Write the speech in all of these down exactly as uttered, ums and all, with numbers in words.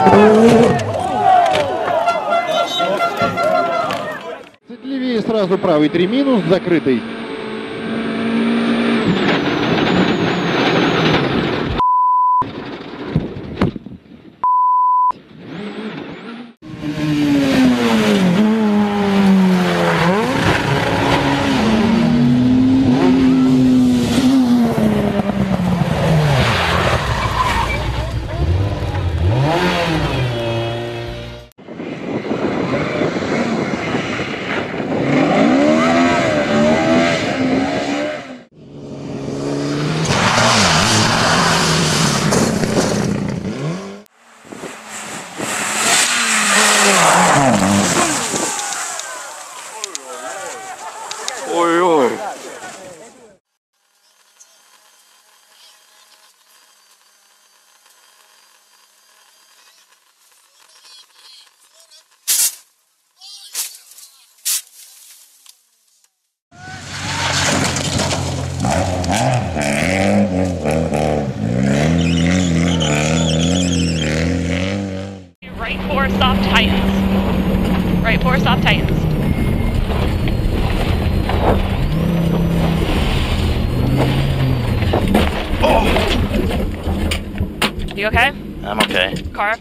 Левее сразу правый три минус, закрытый. Ой-ой. Right four soft tightens. Right four soft tightens. Oh. You okay? I'm okay. Car?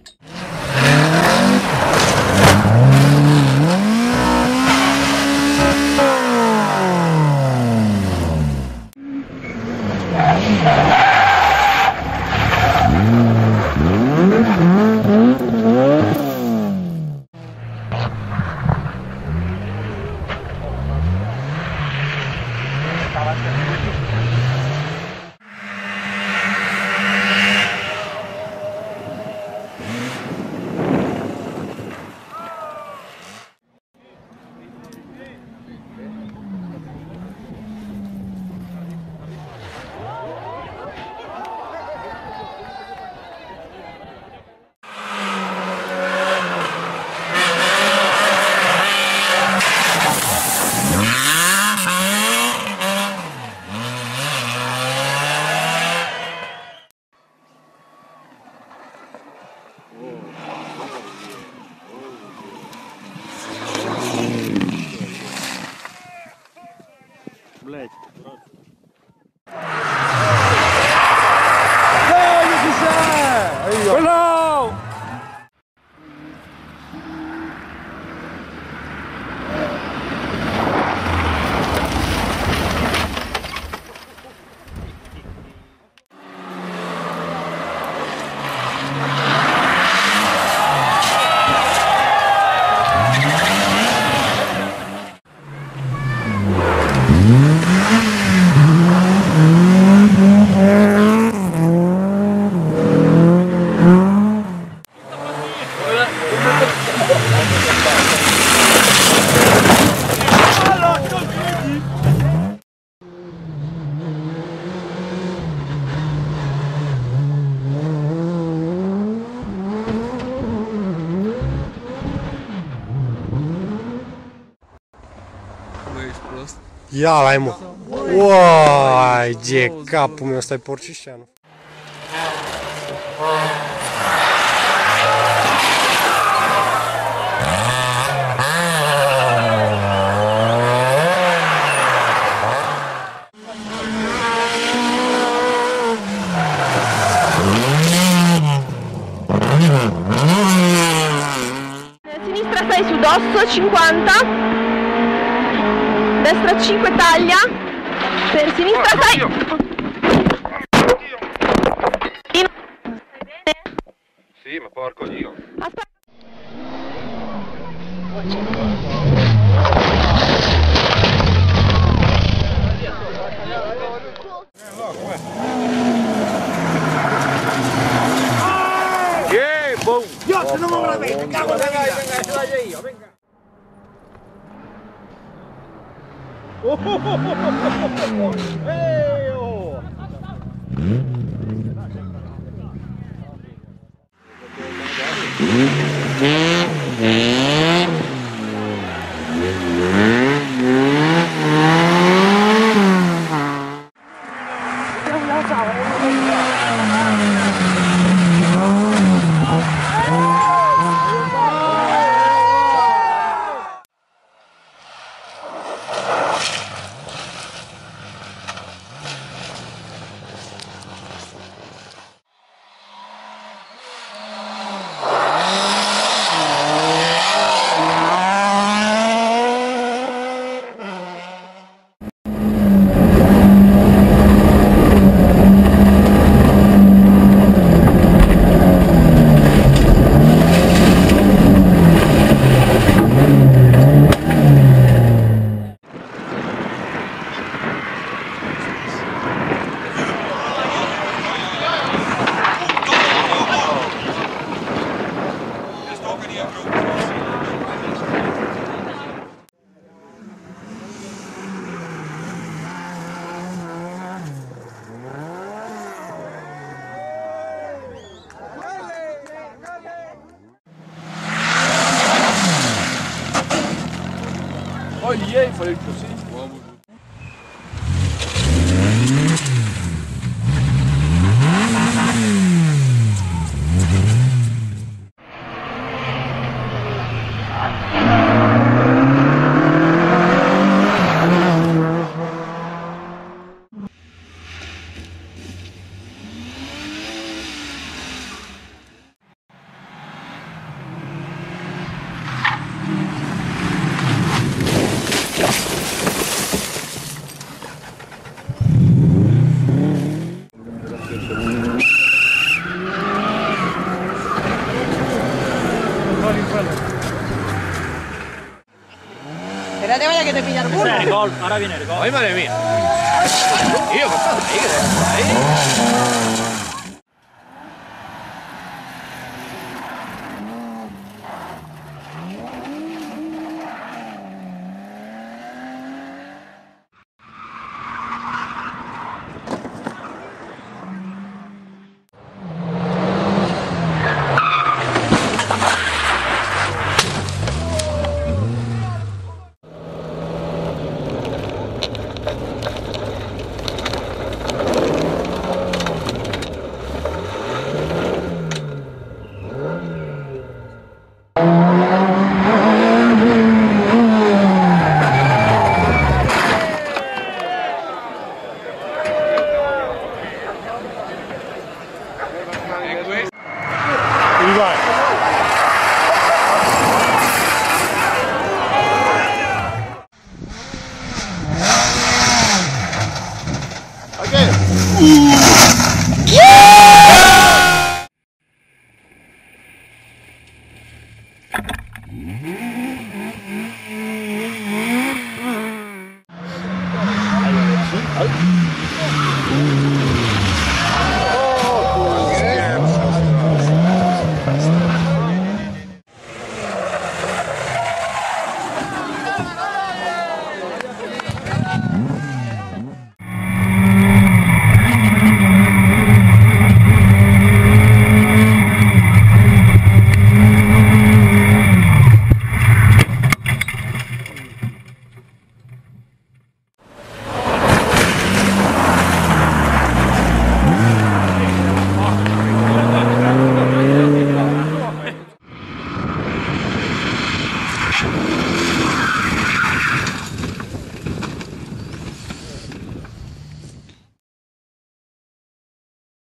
Блять. Hello! Ia la mă. Uai, de capul meu, ăsta e porcișteanul. Sinistra sei su dosso, cinquanta. Destra cinque taglia. Per sinistra sei. Sì, ma porco Dio. Aspetta. Yeah, boom. Io se non me la vedo, cago da vita. Venga, ce la io, venga. Oh, oh, oh, oh, oh. Hey, oh. il fallait le crosser. Espérate, vaya que te pilla el burro. Ese es el gol, ahora viene el gol. Ay, madre mía. Tío, ¿qué pasa ahí? ¿Qué te pasa ahí?